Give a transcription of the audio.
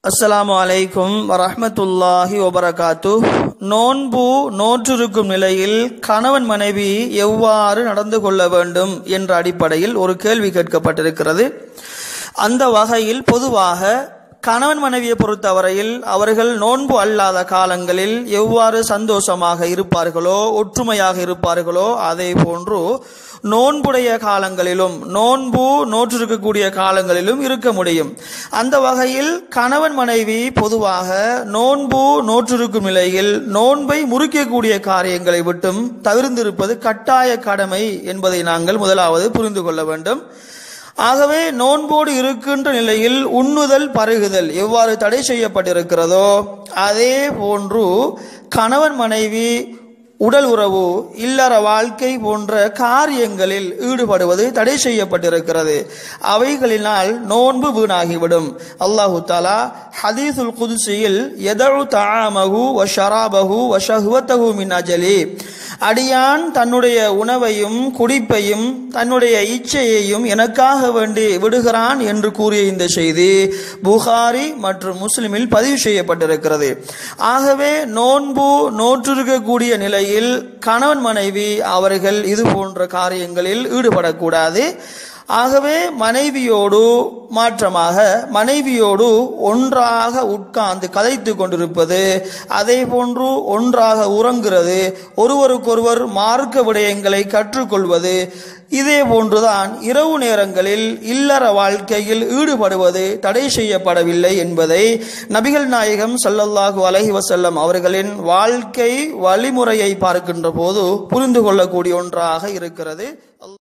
அஸ்ஸலாமு அலைக்கும் வரஹ்மத்துல்லாஹி வபரகாத்துஹ். நோன்பு நோற்றிருக்கும் நிலையில் கணவன் மனைவி எவ்வாறு நடந்து கொள்ள வேண்டும் என்ற அடிப்படையில் ஒரு கேள்வி கேட்கப்பட்டிருக்கிறது. அந்த வகையில் பொதுவாக கணவன் மனைவியை பொறுத்தவரையில் அவர்கள் நோன்பு அல்லாத காலங்களில் எவ்வாறு சந்தோஷமாக இருப்பார்களோ ஒற்றுமையாக இருப்பார்களோ அதே போன்று நோன்புடைய காலங்களிலும் நோன்பு நோற்றிருக்கக்கூடிய காலங்களிலும் இருக்க முடியும். அந்த வகையில் கணவன் மனைவி பொதுவாக நோன்பு நோற்றிருக்கும் நிலையில் நோன்பை முறிக்கக்கூடிய காரியங்களை விட்டும் தவிர்ந்திருப்பது கட்டாய கடமை என்பதை நாங்கள் முதலாவது புரிந்து கொள்ள வேண்டும். ஆகவே நோன்போடு இருக்கின்ற நிலையில் உண்ணுதல் பருகுதல் எவ்வாறு தடை செய்யப்பட்டிருக்கிறதோ அதே போன்று கணவன் மனைவி உடல் உறவு இல்லற வாழ்க்கை போன்ற காரியங்களில் ஈடுபடுவது தடை செய்யப்பட்டிருக்கிறது. அவைகளினால் நோன்பு வீணாகிவிடும். அல்லாஹு தஆலா ஹதீஸுல் குத்ஸியில் யதஉ தஆமஹு வ ஷராபஹு வ ஷஹ்வத்தஹு மின் அஜலி, அடியான் தன்னுடைய உணவையும் குடிப்பையும் தன்னுடைய இச்சையையும் எனக்காக வேண்டி விடுகிறான் என்று கூறிய இந்த செய்தி புகாரி மற்றும் முஸ்லிமில் பதிவு செய்யப்பட்டிருக்கிறது. ஆகவே நோன்பு நோற்றிருக்கக்கூடிய நிலையில் கணவன் மனைவி அவர்கள் இது போன்ற காரியங்களில் ஈடுபடக்கூடாது. ஆகவே மனைவியோடு மாற்றமாக மனைவியோடு ஒன்றாக உட்கார்ந்து கதைத்து கொண்டிருப்பது, அதே போன்று ஒன்றாக உறங்குறது, ஒருவருக்கொருவர் மார்க்க விடயங்களை கற்றுக்கொள்வது, இதே போன்றுதான் இரவு நேரங்களில் இல்லற வாழ்க்கையில் ஈடுபடுவது தடை செய்யப்படவில்லை என்பதை நபிகள் நாயகம் ஸல்லல்லாஹு அலைஹி வஸல்லம் அவர்களின் வாழ்க்கை வழிமுறையை பார்க்கின்ற போது புரிந்து கொள்ளக்கூடிய ஒன்றாக இருக்கிறது.